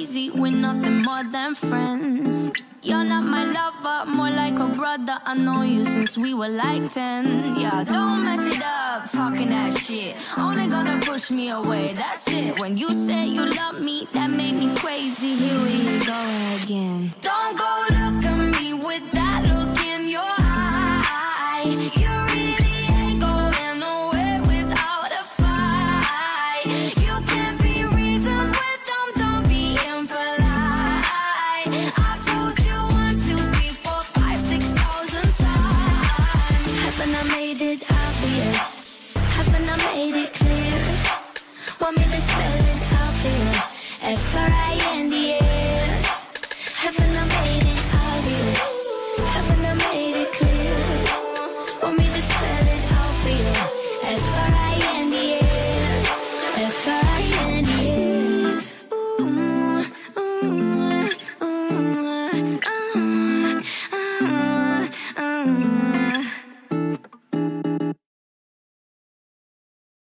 crazy, we're nothing more than friends. You're not my lover, more like a brother. I know you since we were like 10. Yeah, don't mess it up, talking that shit. Only gonna push me away, that's it. When you said you love me, that made me crazy. Here we go again.